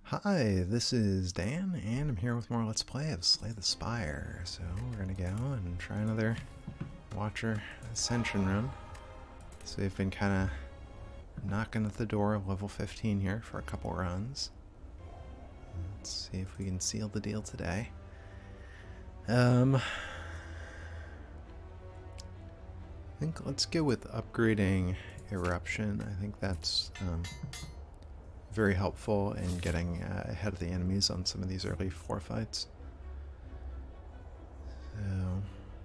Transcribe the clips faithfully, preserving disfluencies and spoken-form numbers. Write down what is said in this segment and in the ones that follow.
Hi, this is Dan, and I'm here with more Let's Play of Slay the Spire. So we're gonna go and try another Watcher Ascension run. So we've been kind of knocking at the door of level fifteen here for a couple runs. Let's see if we can seal the deal today. Um, I think let's go with upgrading Eruption. I think that's um, very helpful in getting uh, ahead of the enemies on some of these early floor fights. So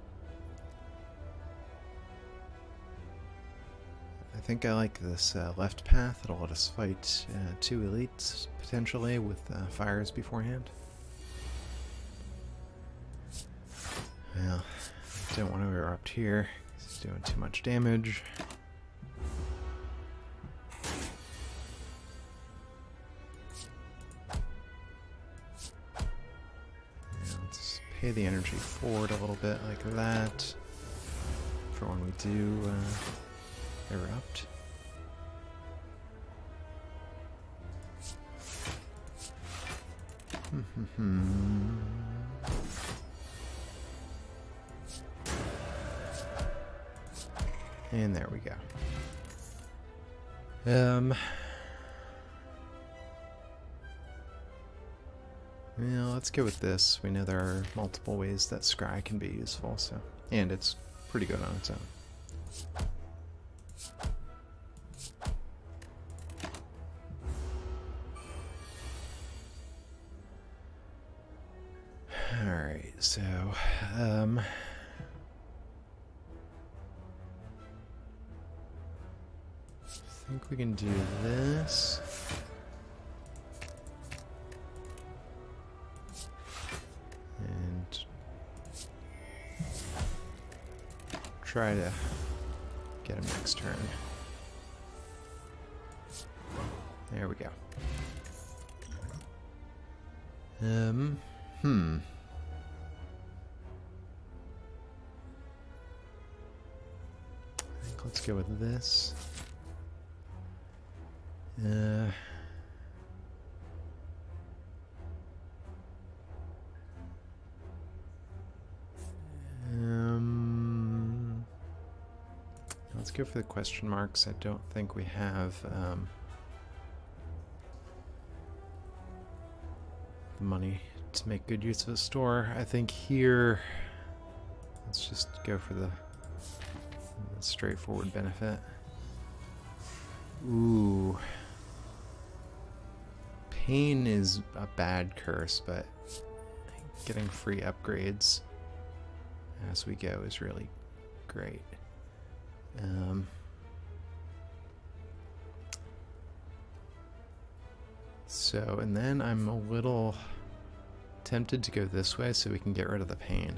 I think I like this uh, left path. It'll let us fight uh, two elites potentially with uh, fires beforehand. Well, don't want to erupt here. It's doing too much damage. Pay the energy forward a little bit like that for when we do uh, erupt. And there we go. Um... Yeah, let's go with this. We know there are multiple ways that Scry can be useful, so and it's pretty good on its own. Alright, so um I think we can do this. Try to get him next turn. There we go. Um, hmm. I think let's go with this. Uh, Let's go for the question marks. I don't think we have um, the money to make good use of a store. I think here, let's just go for the, the straightforward benefit. Ooh. Pain is a bad curse, but getting free upgrades as we go is really great. Um, so, and then I'm a little tempted to go this way so we can get rid of the pain.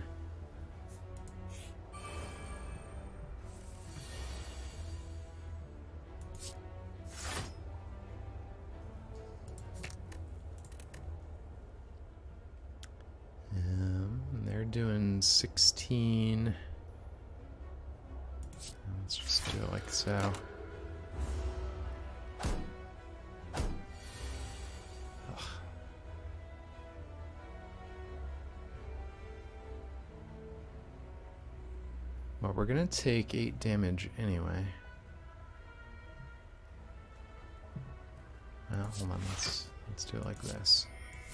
Um, they're doing sixteen. Let's just do it like so. Ugh. Well, we're gonna take eight damage anyway. Well, hold on, let's let's do it like this.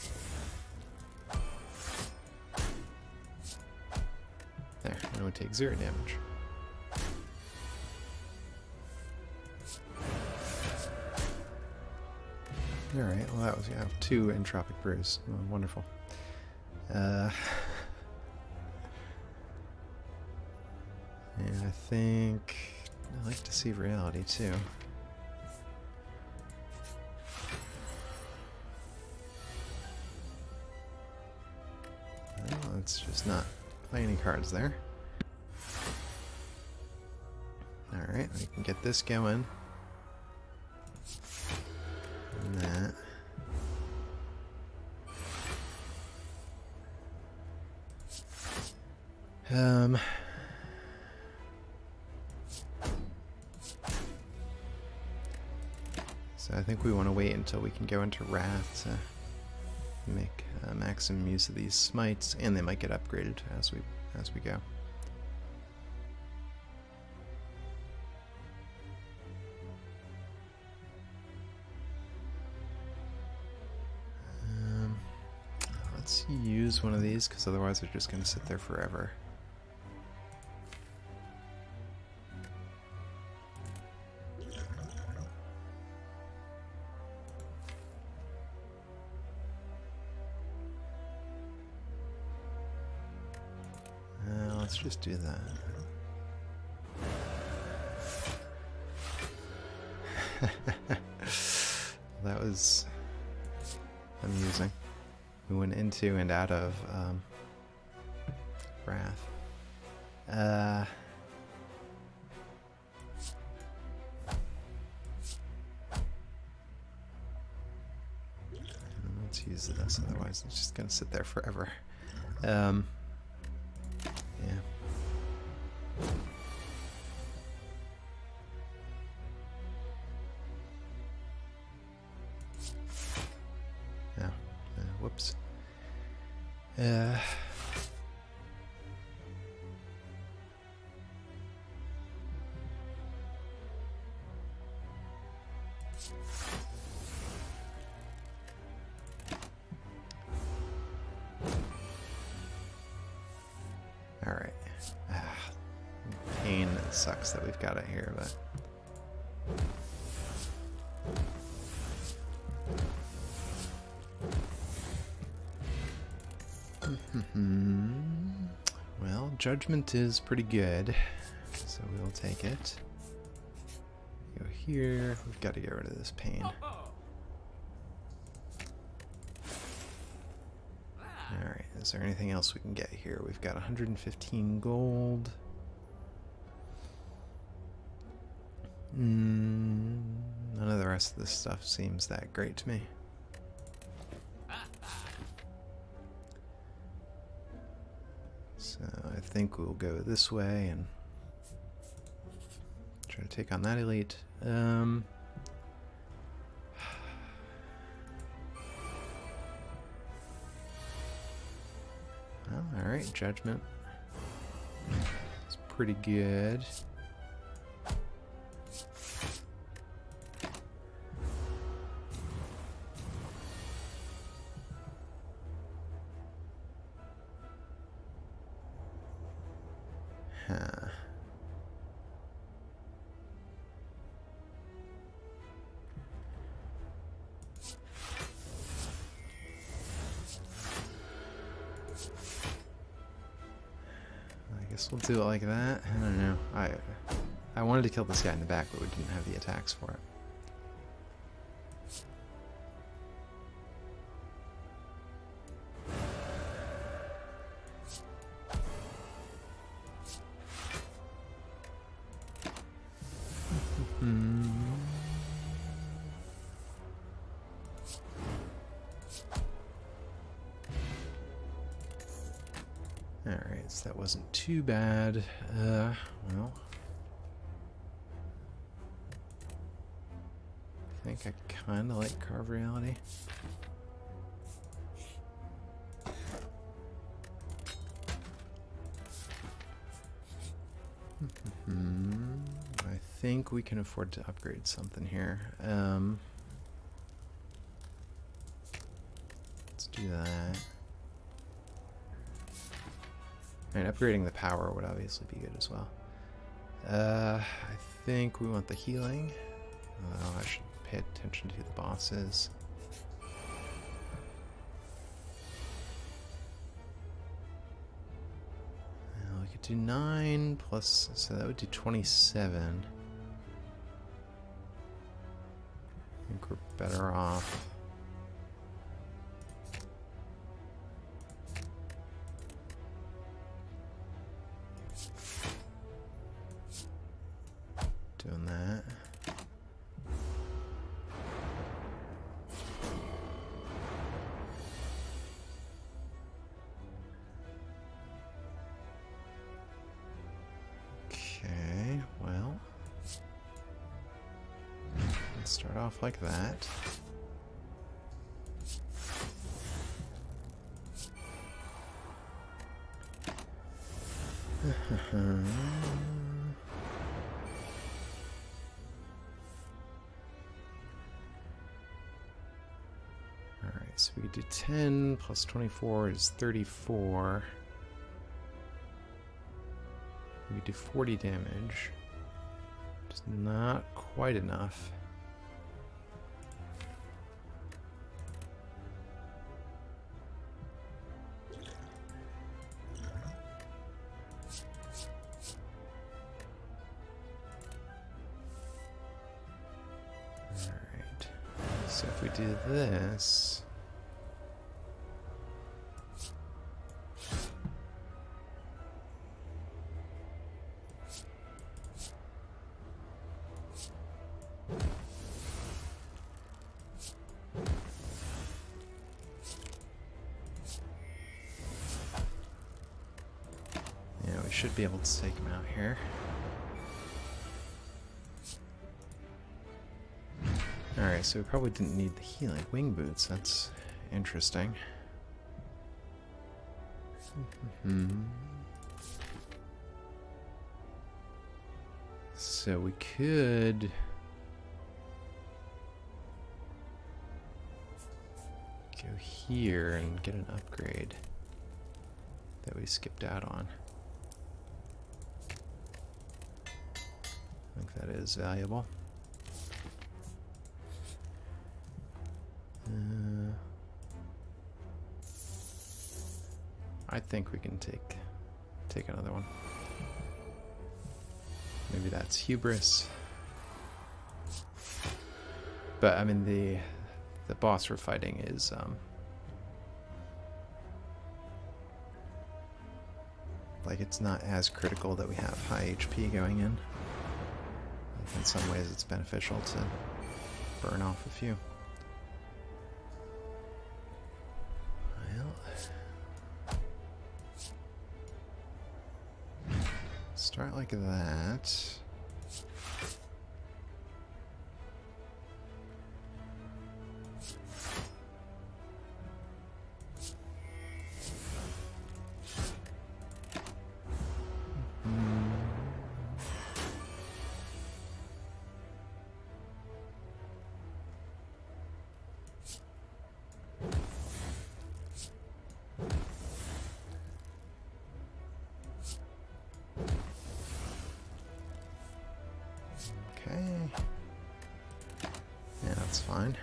There, now we take zero damage. Alright, well that was, yeah, two entropic brews. Oh, wonderful. Uh, and I think I like to see reality too. Well, let's just not play any cards there. Alright, we can get this going. That. Um, so I think we want to wait until we can go into Wrath to make uh, maximum use of these smites, and they might get upgraded as we as we go. Um, let's use one of these, because otherwise they're just going to sit there forever. Let's just do that. That was amusing. We went into and out of um, Wrath. Uh, let's use this, otherwise it's just going to sit there forever. Um, Yeah. Yeah. Uh, whoops. Uh. Alright. Ah, pain, it sucks that we've got it here, but... Well, Judgment is pretty good, so we'll take it. Go here, we've got to get rid of this pain. Alright, is there anything else we can get here? We've got one hundred fifteen gold. Mm, none of the rest of this stuff seems that great to me. So I think we'll go this way and try to take on that elite. Um... Oh, alright, Judgment. It's pretty good. Huh. I guess we'll do it like that. I don't know. I I wanted to kill this guy in the back, but we didn't have the attacks for it. Hmm. Alright, so that wasn't too bad. Uh, well. I think I kinda like Carve Reality. I think we can afford to upgrade something here. Um, let's do that. And upgrading the power would obviously be good as well. Uh, I think we want the healing. Oh, I should pay attention to the bosses. Uh, we could do nine plus, so that would do twenty-seven. I think we're better off. Doing that. Okay, well, let's start off like that. Alright, so we do ten plus twenty-four is thirty-four. We do forty damage. Just not quite enough. Alright, so if we do this... should be able to take him out here. Alright, so we probably didn't need the healing wing boots. That's interesting. Mm-hmm. So we could... go here and get an upgrade that we skipped out on. I think that is valuable. Uh, I think we can take take another one. Maybe that's hubris. But I mean the the boss we're fighting is um like it's not as critical that we have high H P going in. Like in some ways it's beneficial to burn off a few. Well, start like that. Fine.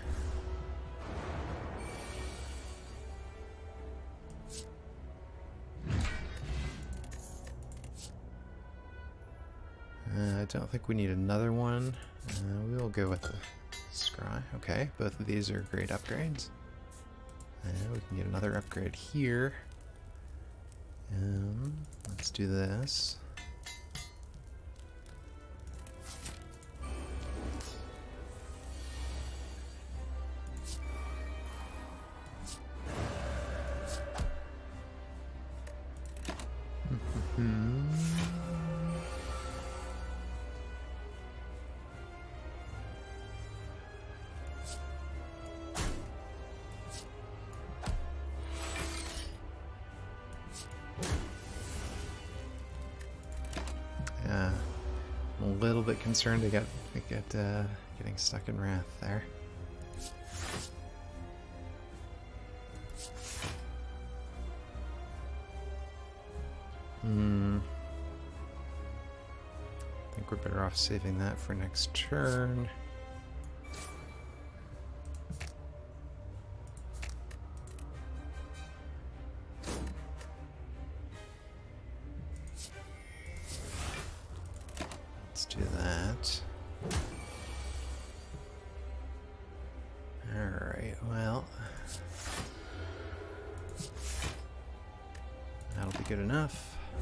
Uh, I don't think we need another one. Uh, we will go with the scry. Okay, both of these are great upgrades. Uh, we can get another upgrade here. Um, let's do this. Yeah, I'm a little bit concerned to get to get uh, getting stuck in wrath there. Hmm. I think we're better off saving that for next turn. Let's do that. Alright, well, that'll be good enough.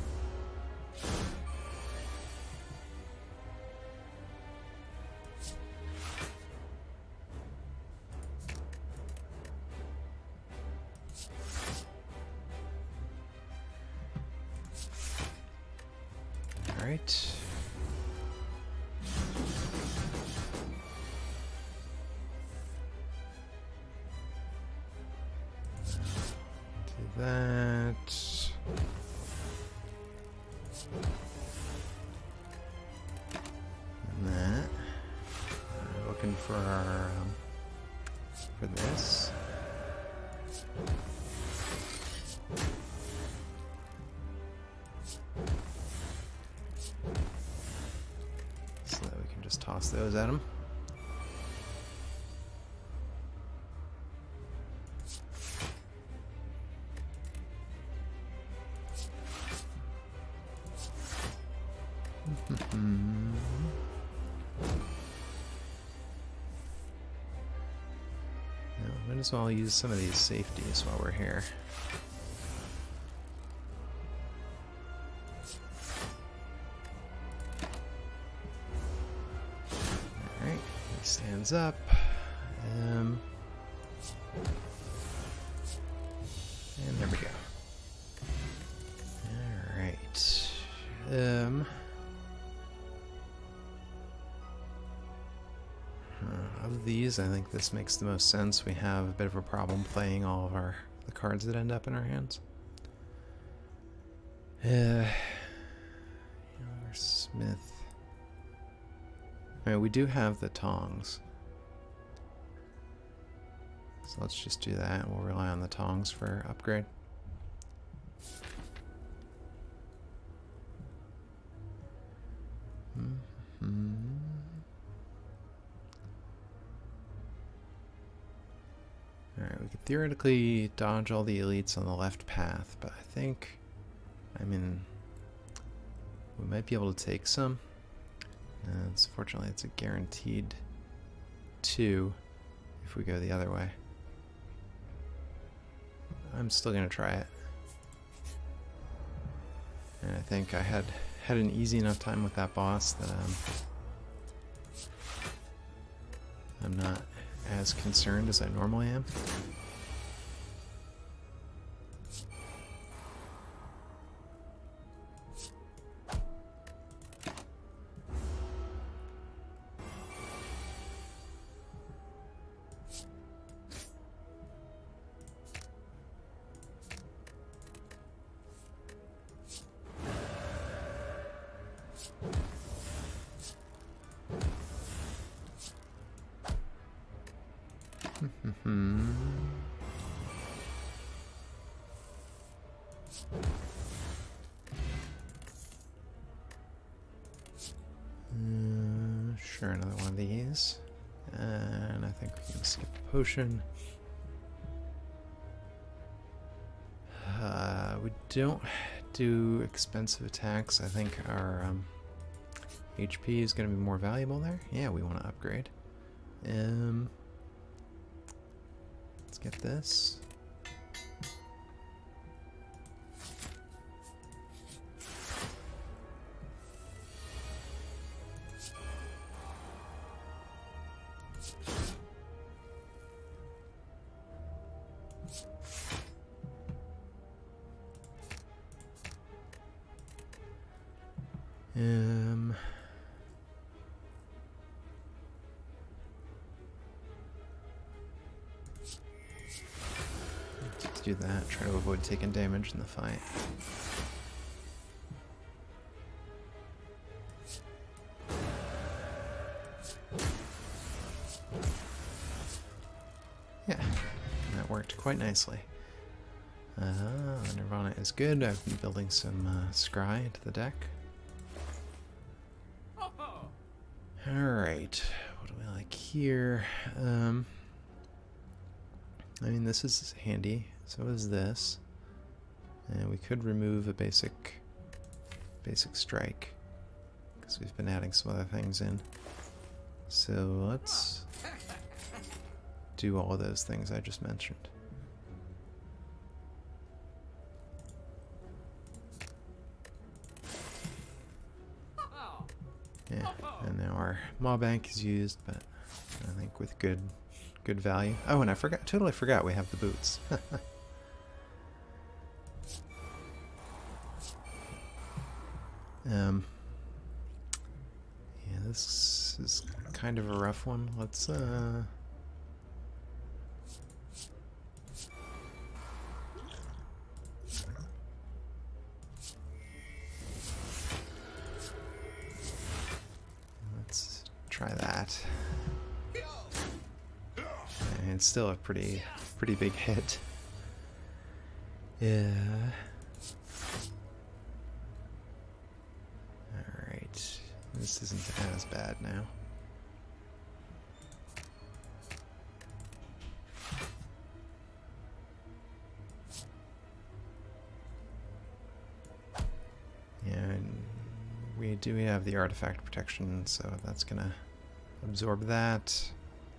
All right. Do that. for our um, for this. So that we can just toss those at him. Might as well use some of these safeties while we're here. Alright, he stands up. Um, and there we go. Alright. Um, Of these, I think this makes the most sense. We have a bit of a problem playing all of our the cards that end up in our hands. Uh, our Smith. I mean, we do have the tongs, so let's just do that. We'll rely on the tongs for upgrade. Mm-hmm. Alright, we could theoretically dodge all the elites on the left path, but I think, I mean, we might be able to take some. Uh, it's, fortunately, it's a guaranteed two if we go the other way. I'm still going to try it. And I think I had, had an easy enough time with that boss that um, I'm not as concerned as I normally am. Hmm. Uh, sure, another one of these. And I think we can skip the potion. Uh, we don't do expensive attacks. I think our um, H P is going to be more valuable there. Yeah, we want to upgrade. Um, let's get this. Um, let's do that. Try to avoid taking damage in the fight. Yeah, that worked quite nicely. Uh, Nirvana is good. I've been building some uh, scry into the deck. Alright, what do we like here? Um, I mean, this is handy. So is this. And we could remove a basic, basic strike, because we've been adding some other things in. So let's do all of those things I just mentioned. Yeah, and now our maw bank is used, but I think with good good value. Oh, and I forgot, totally forgot we have the boots. um, yeah, this is kind of a rough one. Let's uh try that. it's still a pretty, pretty big hit. Yeah. Alright. This isn't as bad now. Yeah, and we do have the artifact protection, so that's gonna absorb that.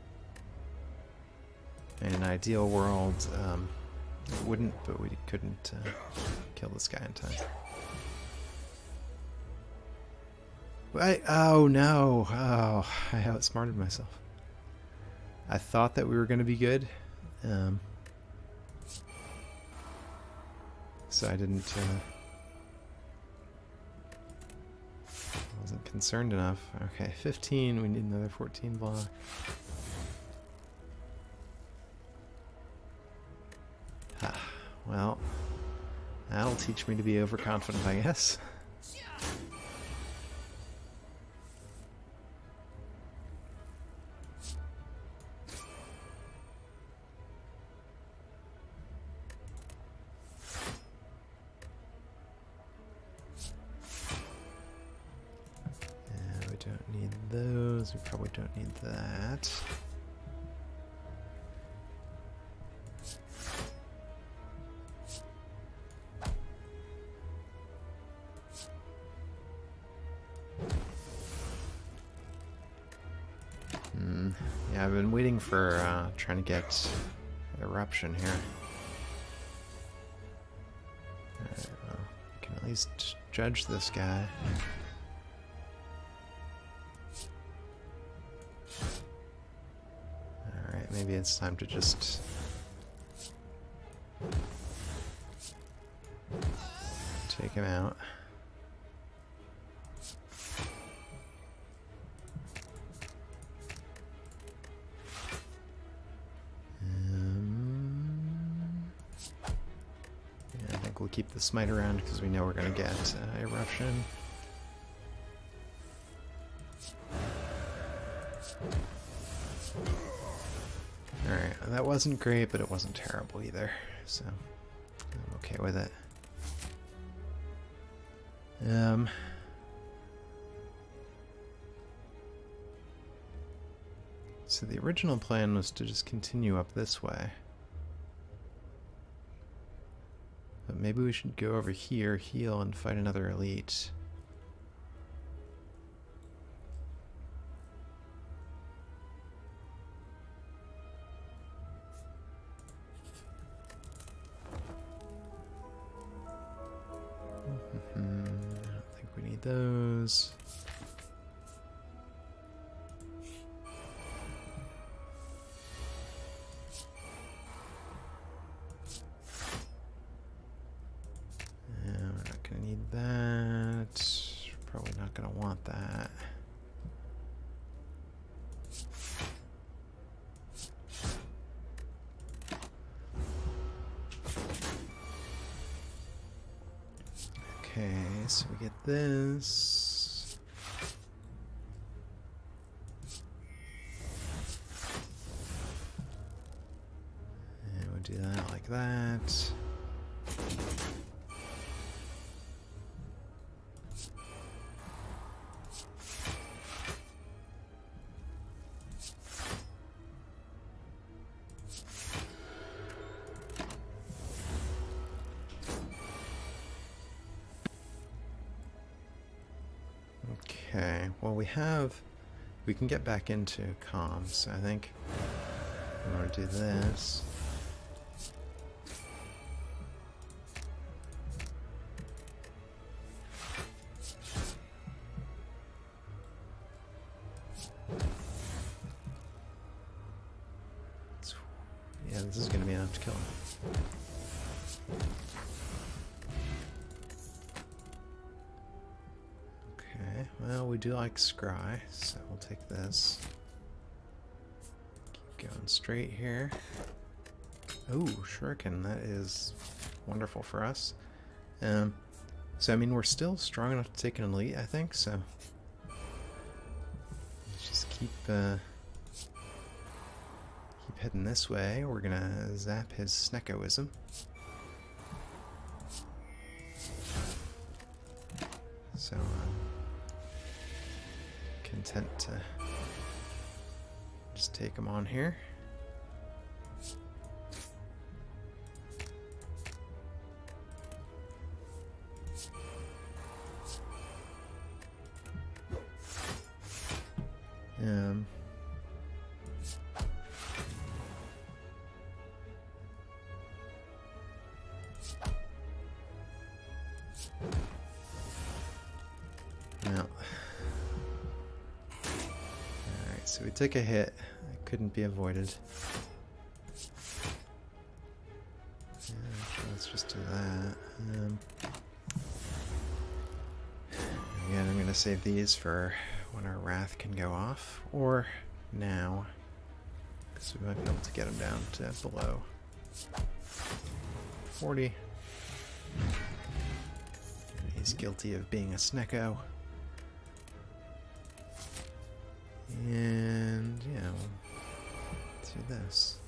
In an ideal world, um, it wouldn't, but we couldn't uh, kill this guy in time. I, oh no! Oh, I outsmarted myself. I thought that we were going to be good, um, so I didn't. Uh, wasn't concerned enough. Okay, fifteen. We need another fourteen block. Ah, well, that'll teach me to be overconfident, I guess. Yeah, we don't need those. We probably don't need that. Yeah, I've been waiting for uh, trying to get eruption here. Alright, well, we can at least judge this guy. Alright, maybe it's time to just take him out. We'll keep the smite around because we know we're going to get uh, eruption. Alright, that wasn't great, but it wasn't terrible either, so I'm okay with it. Um, so the original plan was to just continue up this way. But maybe we should go over here, heal, and fight another elite. I don't think we need those. Gonna want that. Okay, so we get this. And we'll do that like that. Okay, well we have, we can get back into comms, I think, in order to do this. Yeah, this is going to be enough to kill him. Well, we do like scry, so we'll take this. Keep going straight here. Oh, shuriken, that is wonderful for us. Um, so, I mean, we're still strong enough to take an elite, I think, so... Let's just keep, uh, keep keep heading this way. We're gonna zap his Sneckoism. So I'm content to just take him on here. Um, well, alright, so we took a hit. It couldn't be avoided. Yeah, actually, let's just do that. Um, again, I'm going to save these for when our wrath can go off, or now, because we might be able to get him down to below forty. And he's guilty of being a Snecko. And yeah, we'll do this.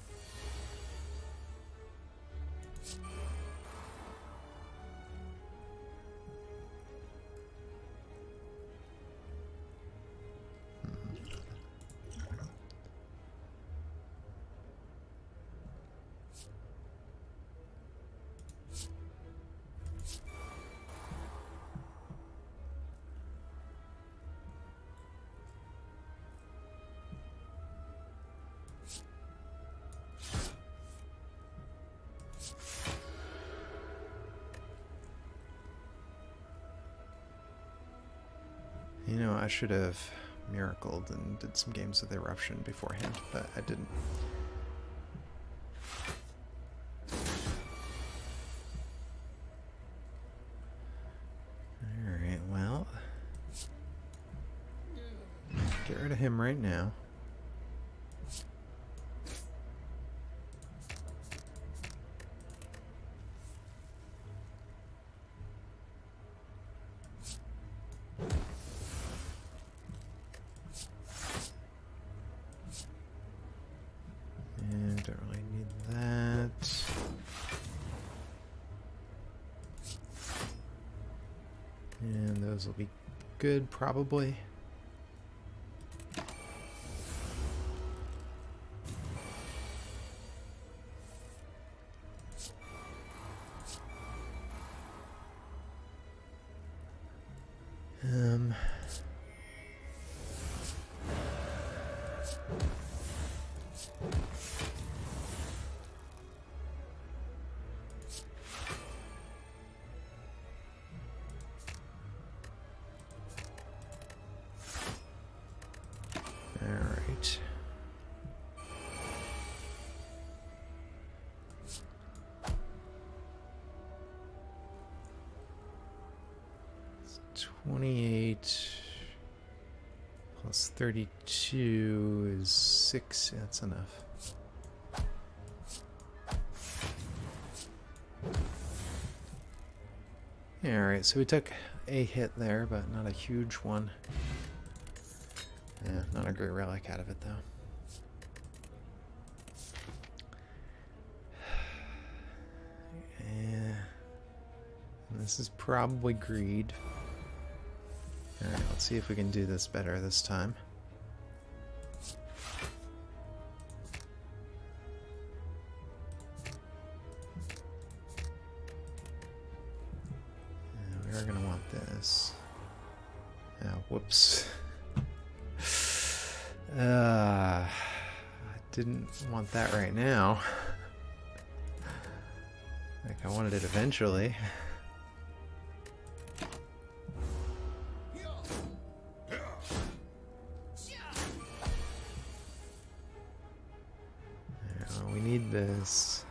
You know, I should have miracled and did some games with Eruption beforehand, but I didn't. Alright, well, get rid of him right now. Will be good, probably. Um. Alright. twenty-eight plus thirty-two is six. Yeah, that's enough. Alright, so we took a hit there, but not a huge one. Yeah, not a great relic out of it, though. Yeah. This is probably greed. Alright, let's see if we can do this better this time. Yeah, we are going to want this. Oh, whoops. Uh, I didn't want that right now. Like, I wanted it eventually. Yeah, we need this.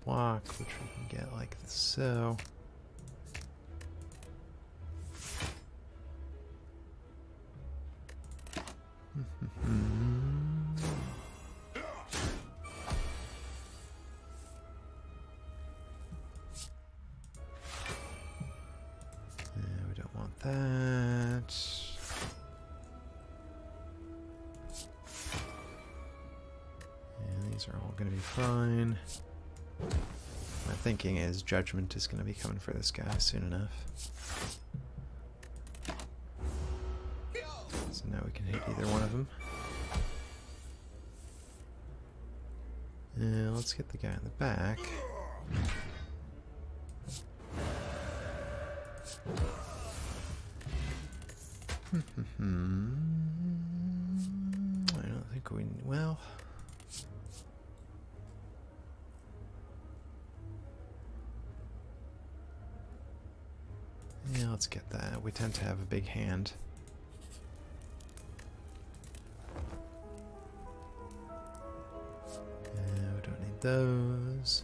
block, which we can get like so. Yeah, we don't want that. Yeah, these are all going to be fine. My thinking is Judgment is going to be coming for this guy soon enough. So now we can hit either one of them. Yeah, let's get the guy in the back. I don't think we... well... yeah, let's get that. We tend to have a big hand. Yeah, we don't need those.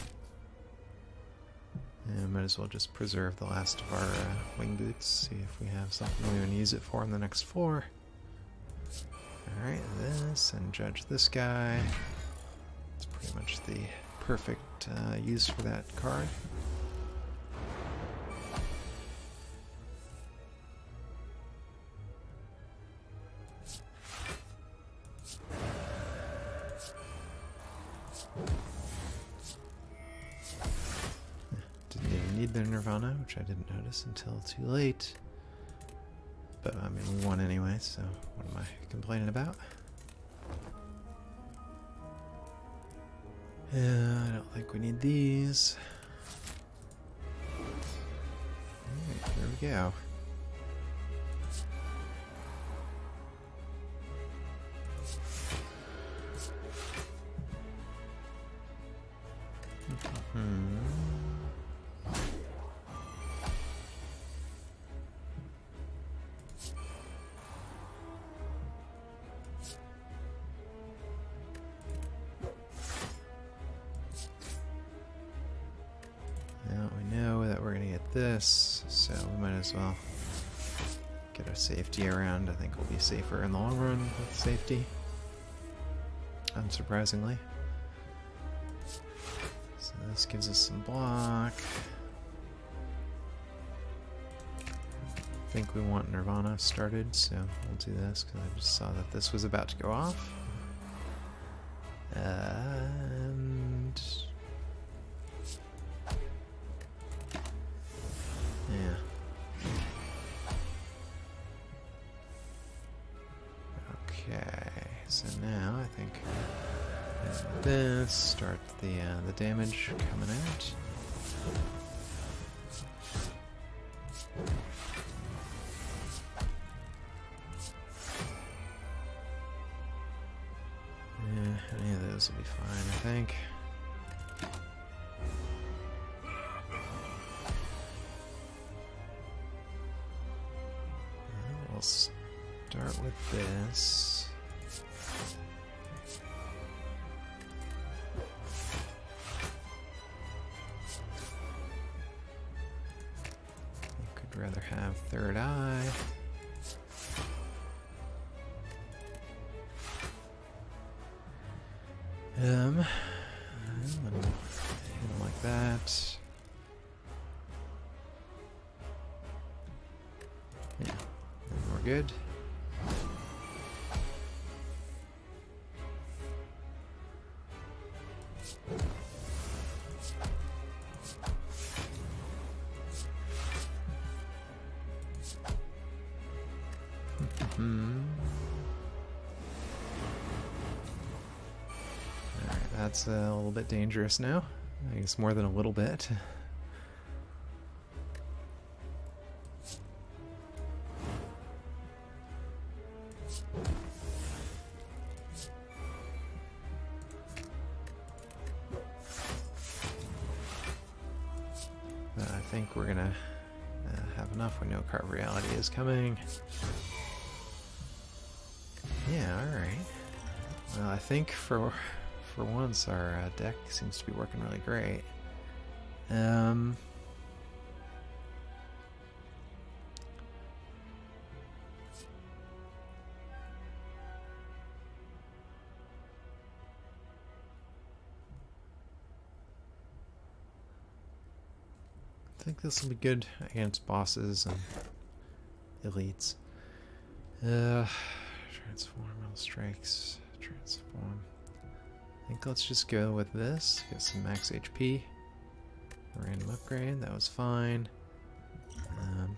Yeah, might as well just preserve the last of our uh, wing boots, see if we have something we want to use it for in the next floor. Alright, this, and judge this guy. It's pretty much the perfect uh, use for that card. Didn't even need their Nirvana, which I didn't notice until too late. But I mean, we won anyway, so what am I complaining about? Yeah, I don't think we need these. Alright, here we go. Hmm. Now we know that we're gonna get this, so we might as well get our safety around. I think we'll be safer in the long run with safety, unsurprisingly. So this gives us some block. I think we want Nirvana started, so we'll do this because I just saw that this was about to go off. And yeah. Okay, so now I think this, start the uh, the damage coming out. Yeah, any of those will be fine, I think. We'll start with this. Rather have third eye. Um, hit him like that. Yeah, and we're good. Hmm. Alright, that's a little bit dangerous now. I guess more than a little bit. But I think we're gonna uh, have enough. We know Carve Reality is coming. Yeah, alright. Well, I think for for once, our uh, deck seems to be working really great. Um... I think this will be good against bosses and elites. Uh, transform, all strikes, transform. I think let's just go with this. Get some max H P. A random upgrade, that was fine. Um,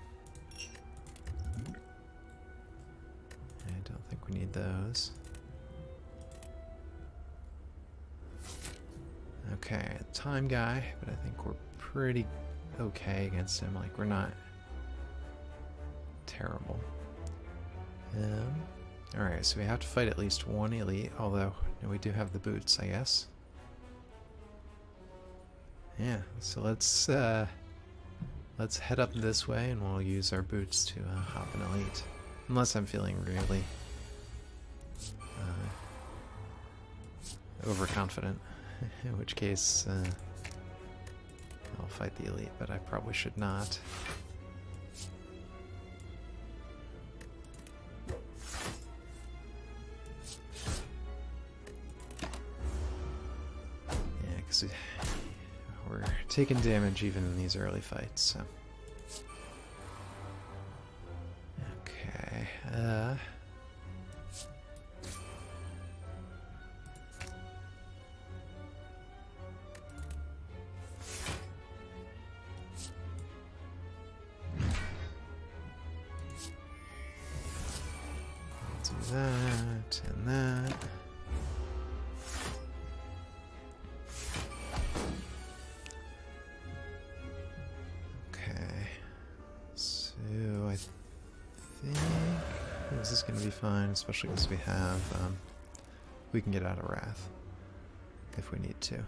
I don't think we need those. Okay, time guy, but I think we're pretty okay against him. Like, we're not terrible. Um, Alright, so we have to fight at least one elite, although no, we do have the boots, I guess. Yeah, so let's uh, let's head up this way and we'll use our boots to uh, hop an elite. Unless I'm feeling really uh, overconfident, in which case uh, I'll fight the elite, but I probably should not. Yeah, because we're taking damage even in these early fights, so. Okay, uh... that and that. Okay, so I think this is going to be fine, especially because we have, um, we can get out of Wrath if we need to.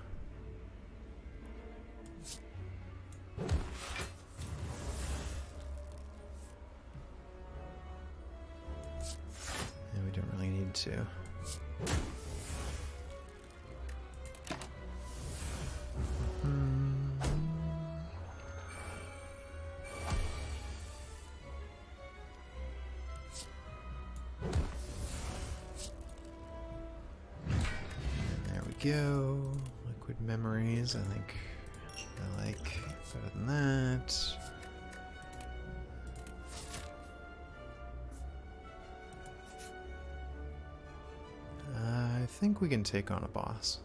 We don't really need to. Mm-hmm. There we go. Liquid memories, I think I like better than that. I think we can take on a boss.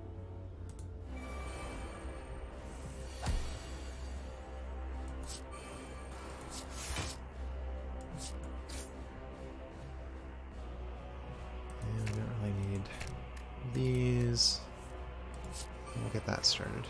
And we don't really need these. We'll get that started.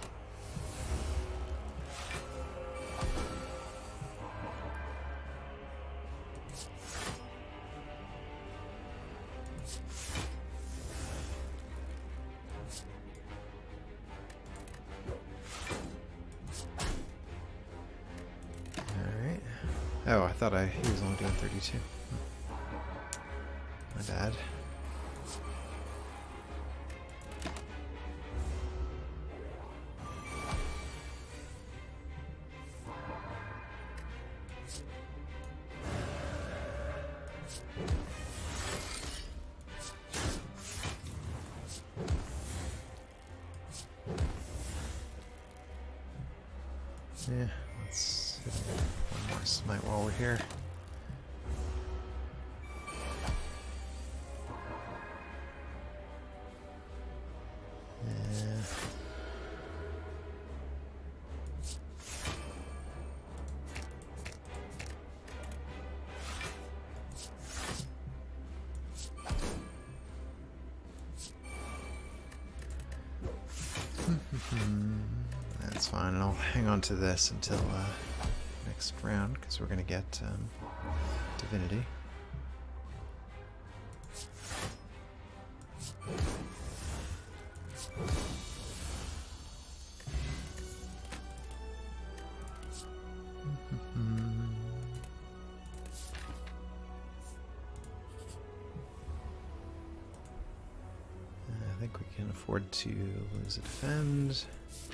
Oh, I thought I he was only doing thirty-two. My bad. Yeah, let's hit one more smite while we're here. Yeah. That's fine, and I'll hang on to this until uh, next round, because we're going to get um, Divinity. I think we can afford to lose a defend.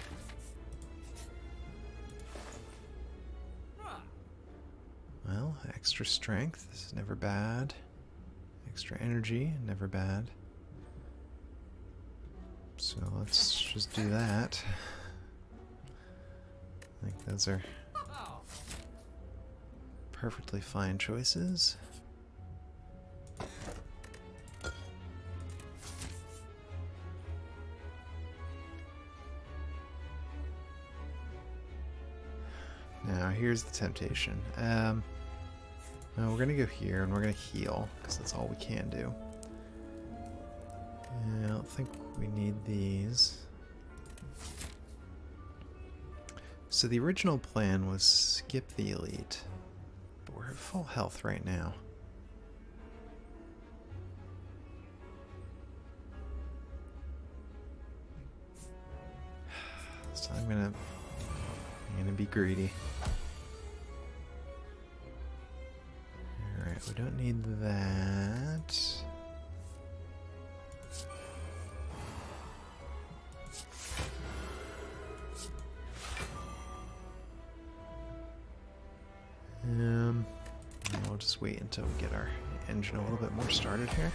Well, extra strength is never bad. Extra energy, never bad. So let's just do that. I think those are perfectly fine choices. Now here's the temptation. Um, no, we're gonna go here and we're gonna heal because that's all we can do. I don't think we need these. So the original plan was skip the elite, but we're at full health right now. So I'm gonna, I'm gonna be greedy. All right, we don't need that. Um, we'll just wait until we get our engine a little bit more started here.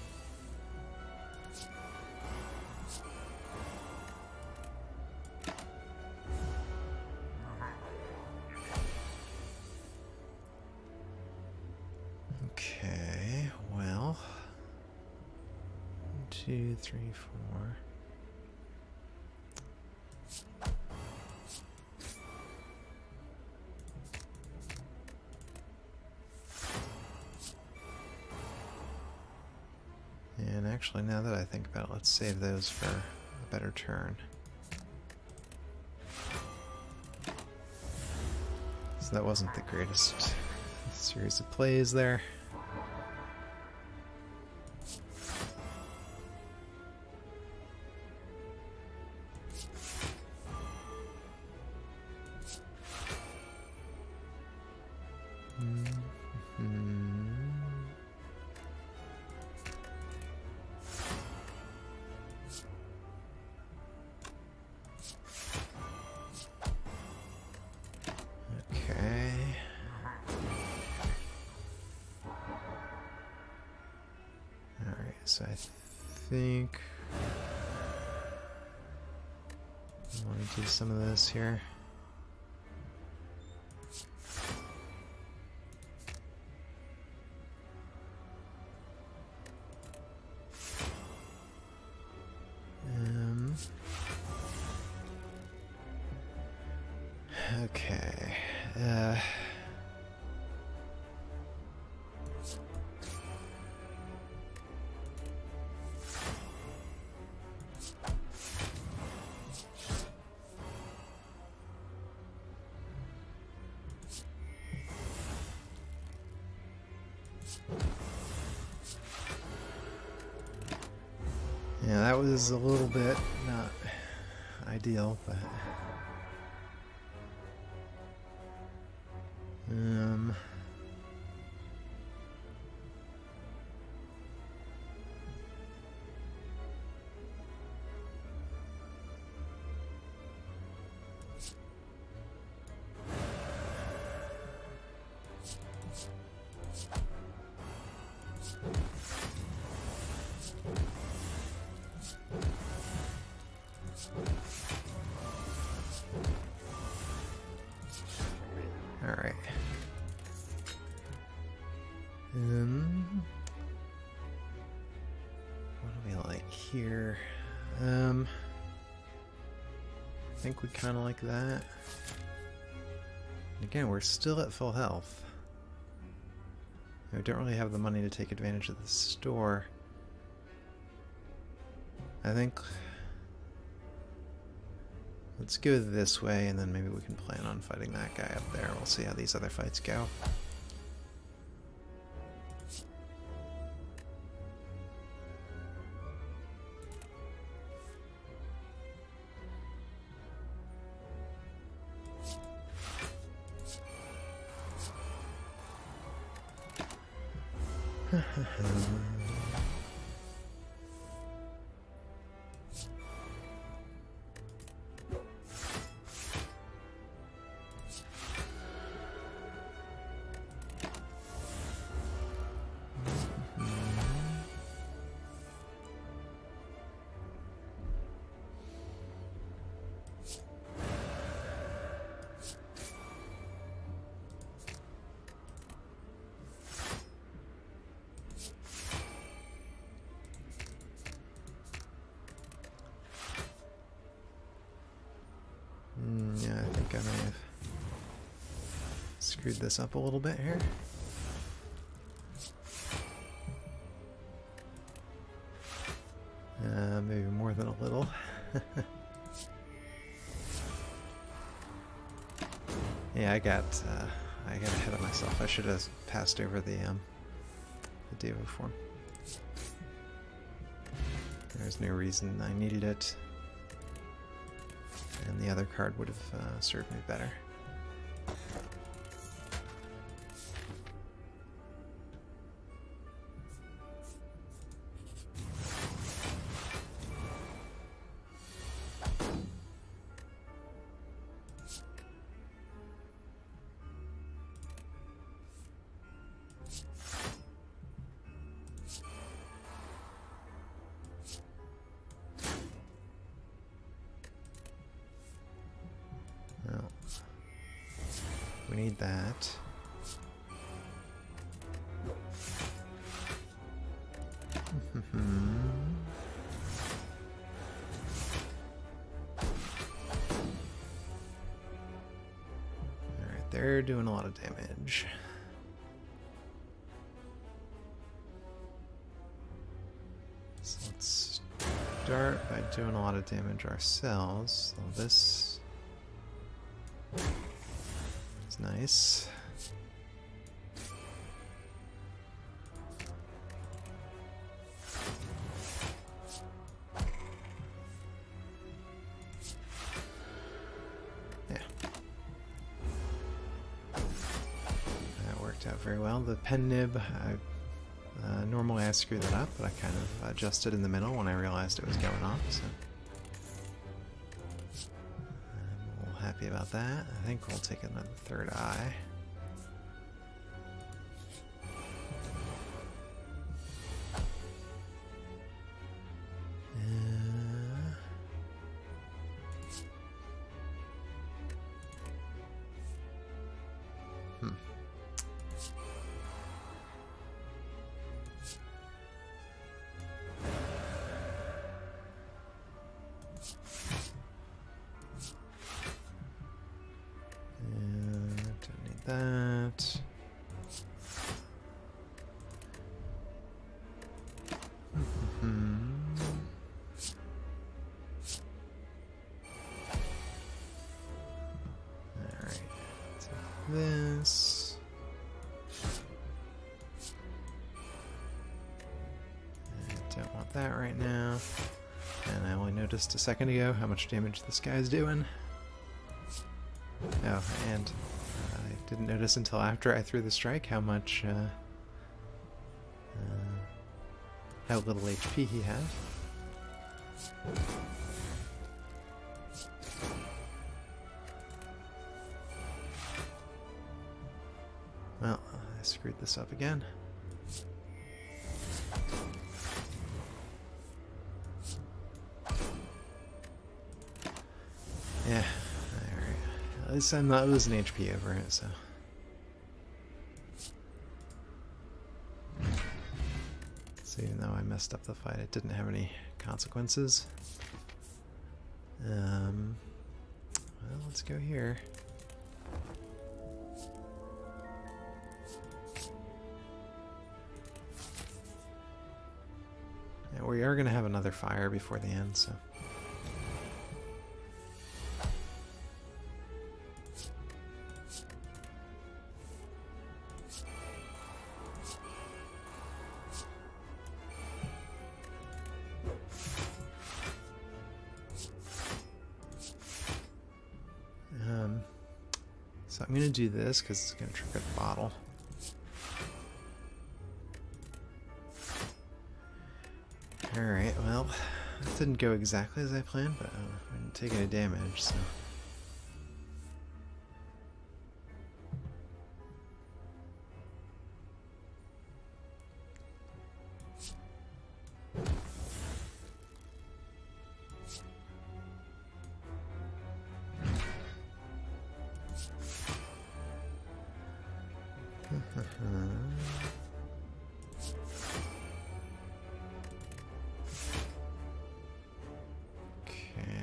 Okay, well, one, two, three, four. And actually, now that I think about it, let's save those for a better turn. So that wasn't the greatest series of plays there. So I think I want to do some of this here. Um, okay. Uh, Yeah, that was a little bit not ideal, but um all right. Um, what do we like here? Um, I think we kind of like that. Again, we're still at full health. We don't really have the money to take advantage of the store. I think let's go this way, and then maybe we can plan on fighting that guy up there. We'll see how these other fights go. screwed this up a little bit here. Uh, maybe more than a little. Yeah, I got uh, I got ahead of myself. I should have passed over the um, the Devo form. There's no reason I needed it, and the other card would have uh, served me better. We need that. Alright, they're doing a lot of damage. So let's start by doing a lot of damage ourselves. So this is nice. Yeah. That worked out very well. The pen nib, I Uh, normally I screw that up, but I kind of adjusted in the middle when I realized it was going off, so I'm a little happy about that. I think we'll take another third eye. Uh, hmm. That. Alright, take this. I don't want that right now. And I only noticed a second ago how much damage this guy's doing. Oh, and I didn't notice until after I threw the strike how much, uh, uh, how little H P he had. Well, I screwed this up again. Yeah. At least I'm not losing H P over it, so. So even though I messed up the fight, it didn't have any consequences. Um, well, let's go here. And we are going to have another fire before the end, so. So I'm going to do this because it's going to trigger the bottle. Alright, well, that didn't go exactly as I planned, but uh, I didn't take any damage, so.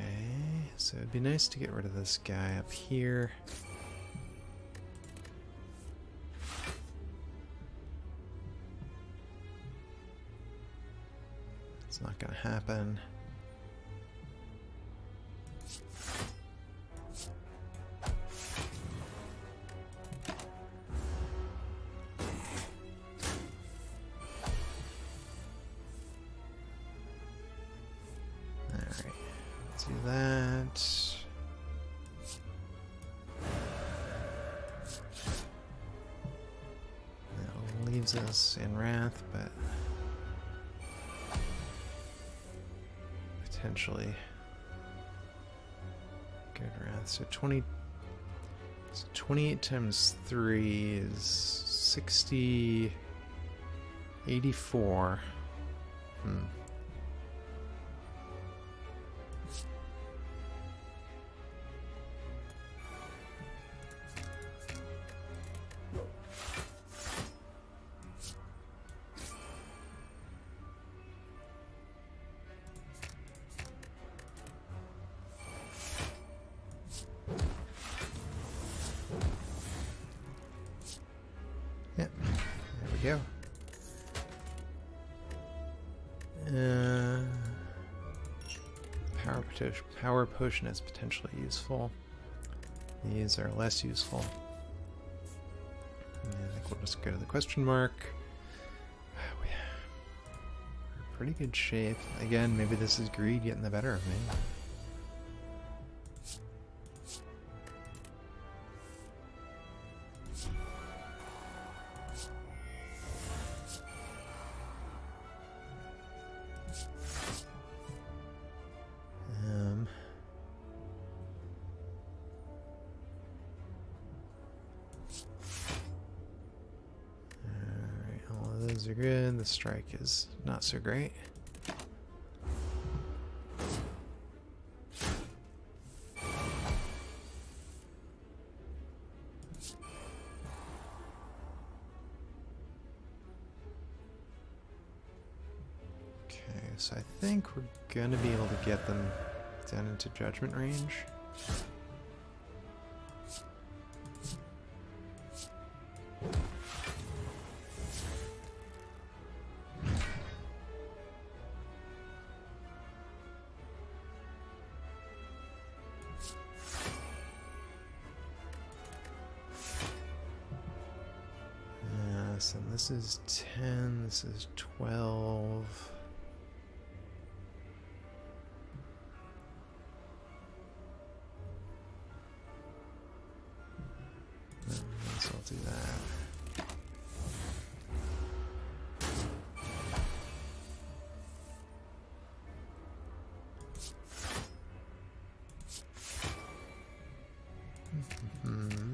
So it'd be nice to get rid of this guy up here. It's not going to happen. Alright, let's do that. That leaves us in Wrath, but potentially good Wrath. So twenty, so twenty-eight times three is sixty, eighty-four. Hmm. Yep, there we go. Uh, power potion, power potion is potentially useful. These are less useful. Yeah, I think we'll just go to the question mark. We're in pretty good shape. Again, maybe this is greed getting the better of me. Are good. The strike is not so great. Okay, so I think we're gonna be able to get them down into judgment range. And this is ten, this is twelve. So I'll do that. Mm-hmm.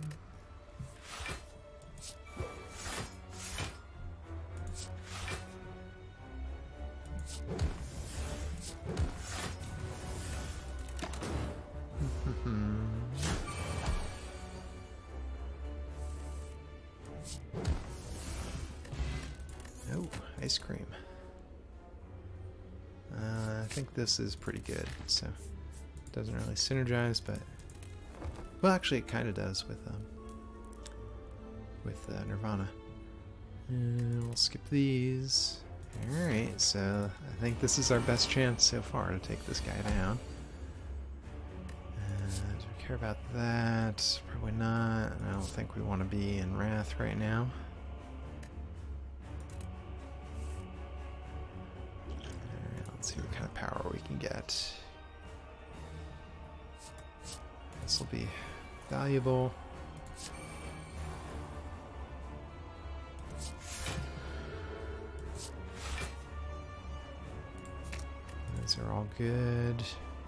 Oh, ice cream. Uh, I think this is pretty good, so it doesn't really synergize, but well, actually, it kind of does with um, with uh, Nirvana. And we'll skip these. All right, so I think this is our best chance so far to take this guy down. Uh, do we care about that? Probably not. I don't think we want to be in Wrath right now. Let's see what kind of power we can get. This will be valuable. These are all good.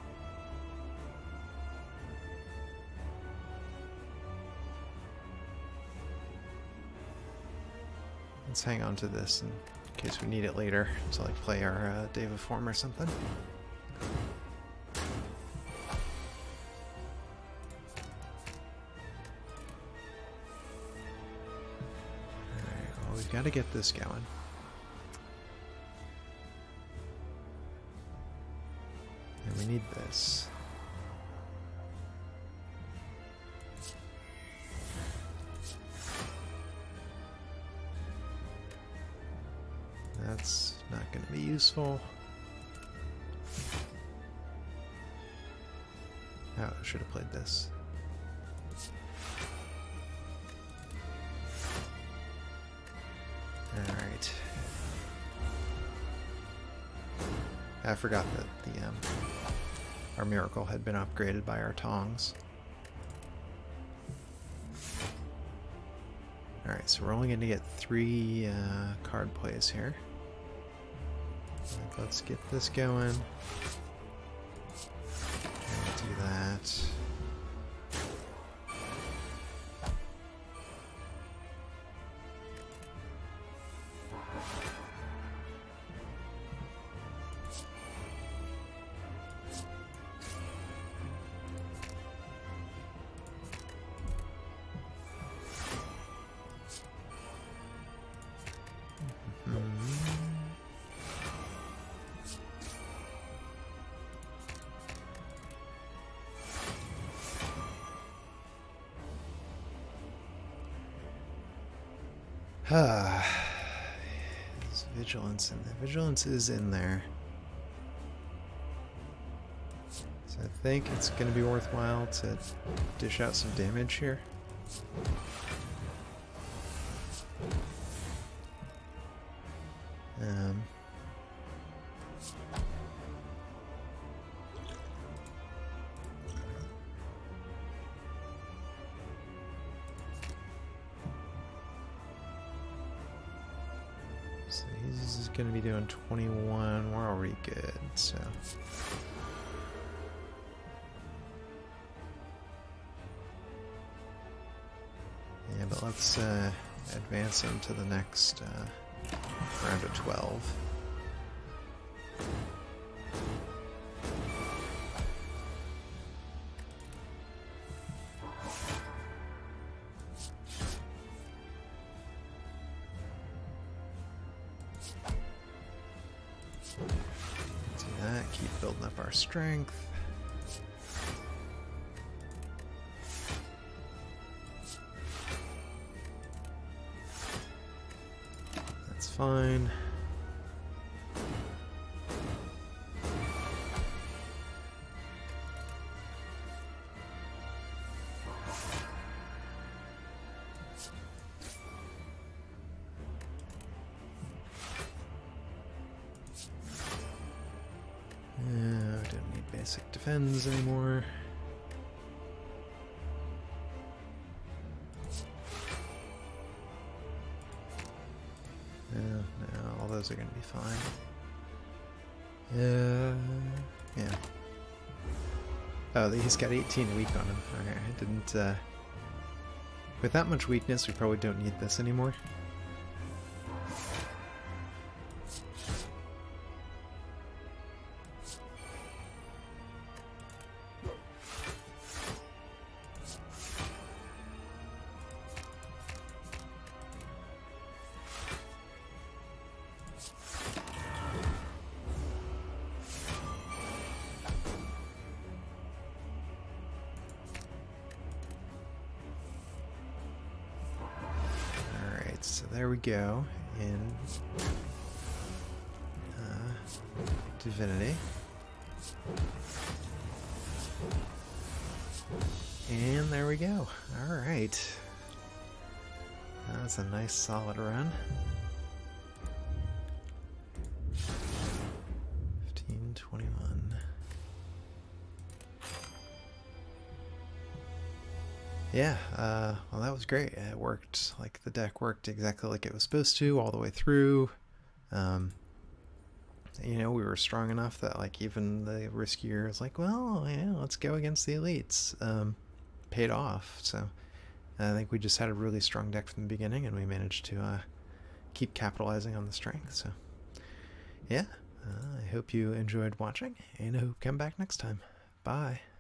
Let's hang on to this and in case we need it later to like play our uh, Deva form or something. Alright, well we've got to get this going. And we need this. That's not going to be useful. Oh, I should have played this. Alright. I forgot that the um, our miracle had been upgraded by our tongs. Alright, so we're only going to get three uh, card plays here. Let's get this going. And do that. Ah, there's vigilance, and the vigilance is in there. So I think it's going to be worthwhile to dish out some damage here. Um, so he's going to be doing twenty-one. We're already good, so. Yeah, but let's uh, advance him to the next uh, round of twelve. Do that, keep building up our strength. That's fine. No, don't need basic defense anymore. No, no, all those are going to be fine. Uh, yeah. Oh, he's got eighteen weak on him. Okay, I didn't, uh... with that much weakness, we probably don't need this anymore. So there we go in uh, Divinity. And there we go. Alright. That's a nice solid run. fifteen twenty-one. Yeah, uh, well that was great. It worked, like the deck worked exactly like it was supposed to all the way through. Um, you know, we were strong enough that like even the riskier is like, well, yeah, let's go against the elites. Um, paid off, so I think we just had a really strong deck from the beginning and we managed to uh, keep capitalizing on the strength. So yeah, uh, I hope you enjoyed watching and I hope you come back next time. Bye.